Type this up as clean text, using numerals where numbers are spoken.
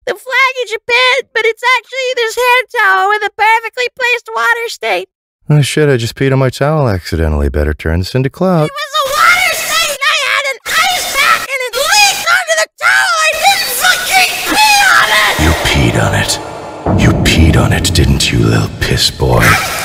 the flag in Japan, but it's actually this hand towel with a perfectly placed water stain. Oh shit, I just peed on my towel accidentally. Better turn this into clout. It was a water stain! I had an ice pack and it leaked onto the towel! I didn't fucking pee on it! You peed on it. You peed on it, didn't you, little piss boy?